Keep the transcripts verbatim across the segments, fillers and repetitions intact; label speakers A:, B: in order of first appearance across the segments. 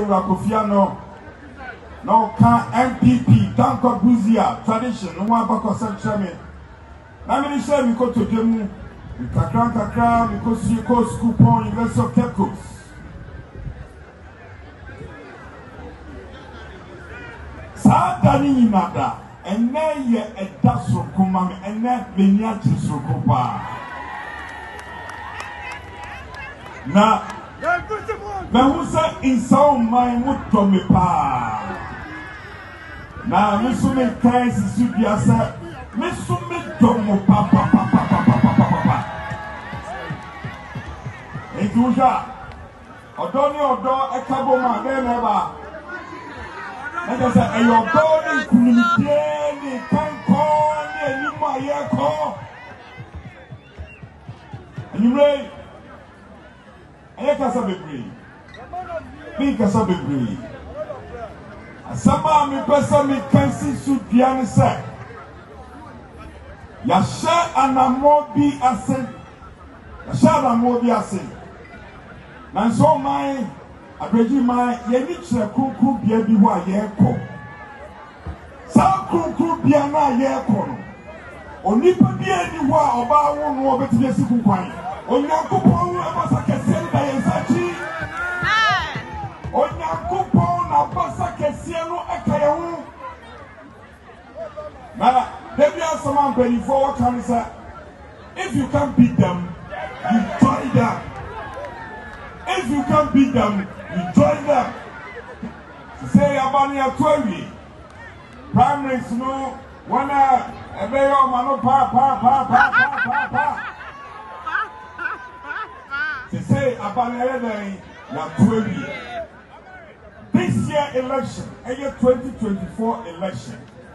A: Rakofiano. No can M P P, Danko Buzia, tradition, no one back of Central. I mean, say we go to Gemu, we kakran kakran, we go see go school point, University of Cape Coast. Sa dani nada, and now ye a dasso kumam, and that Vinyati Sokopa. Now, now who said Nsawam M P would me pa? Now, Miss Women Christ should be a set. Miss Women Domo Papa Papa Papa Papa Papa. And you shall. Odoni Odo Ekaboma Never. And I said, and your body community can call and you might call. And you ready? And you can be free. Be can be free. Sama mi pesa mi kansi su piano se. Ya sha anamo bi ase. Ya sha anamo bi ase. Na so mai abreji mai ye ni kire kuku bia bi ho aye ko. Sa kuku bia na aye ko no. Onipa bia ni ho a oba wo no obetime siku kwan. Onyankopon wo abasa kese da ye sachi. Onyankopon na basa kese no akayehu. Na Debbie Nsawam M P what can say? If you can't beat them, you join them. If you can't beat them, you join them. Say Abani Atwemi. Primaries no one a beyo mano pa pa pa pa pa pa. Say Abani Atwemi. This year election, a year twenty twenty-four election.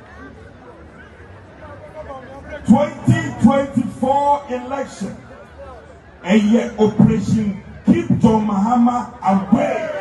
A: twenty twenty-four election. A year operation keep John Mahama away.